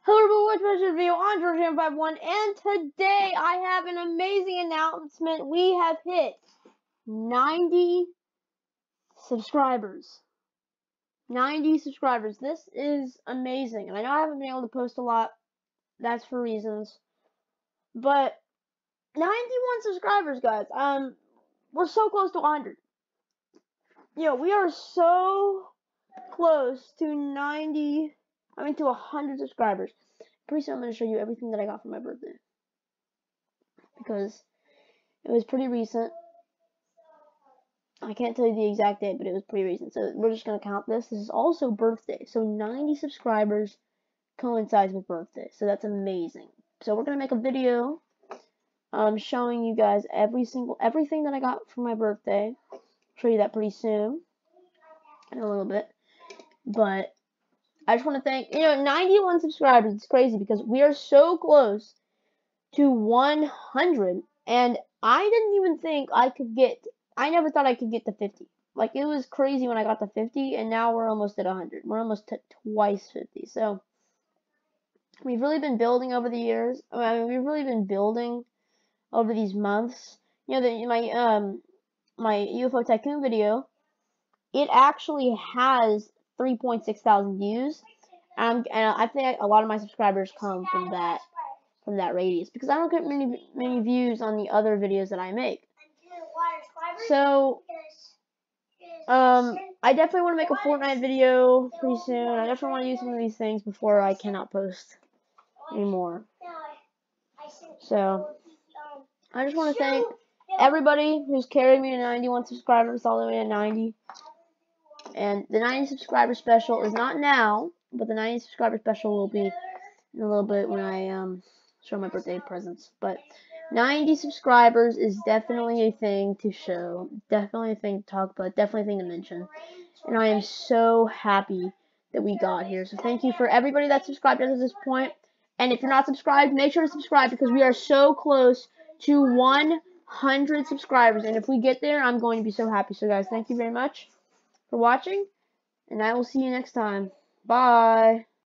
Hello everyone, welcome to this video on GeorgeJam51, and today I have an amazing announcement. We have hit 90 subscribers. 90 subscribers. This is amazing, and I know I haven't been able to post a lot. That's for reasons. But 91 subscribers, guys. We're so close to 100. We are so close to 100 subscribers. Pretty soon I'm going to show you everything that I got for my birthday, because it was pretty recent. I can't tell you the exact date, but it was pretty recent. So we're just going to count this. This is also birthday. So 90 subscribers coincides with birthday. So that's amazing. So we're going to make a video showing you guys everything that I got for my birthday. I'll show you that pretty soon in a little bit. But I just want to thank, 91 subscribers. It's crazy because we are so close to 100, and I didn't even think I never thought I could get to 50. Like, it was crazy when I got to 50, and now we're almost at 100. We're almost to twice 50. So we've really been building over the years. We've really been building over these months. My UFO Tycoon video, it actually has 3.6 thousand views, and I think a lot of my subscribers come from that radius, because I don't get many views on the other videos that I make. So I definitely want to make a Fortnite video pretty soon. I definitely want to use some of these things before I cannot post anymore. So I just want to thank everybody who's carried me to 91 subscribers all the way to 90. And the 90 subscriber special is not now, but the 90 subscriber special will be in a little bit when I show my birthday presents. But 90 subscribers is definitely a thing to show, definitely a thing to talk about, definitely a thing to mention. And I am so happy that we got here. So thank you for everybody that subscribed up to this point. And if you're not subscribed, make sure to subscribe, because we are so close to 100 subscribers. And if we get there, I'm going to be so happy. So guys, thank you very much for watching, and I will see you next time. Bye.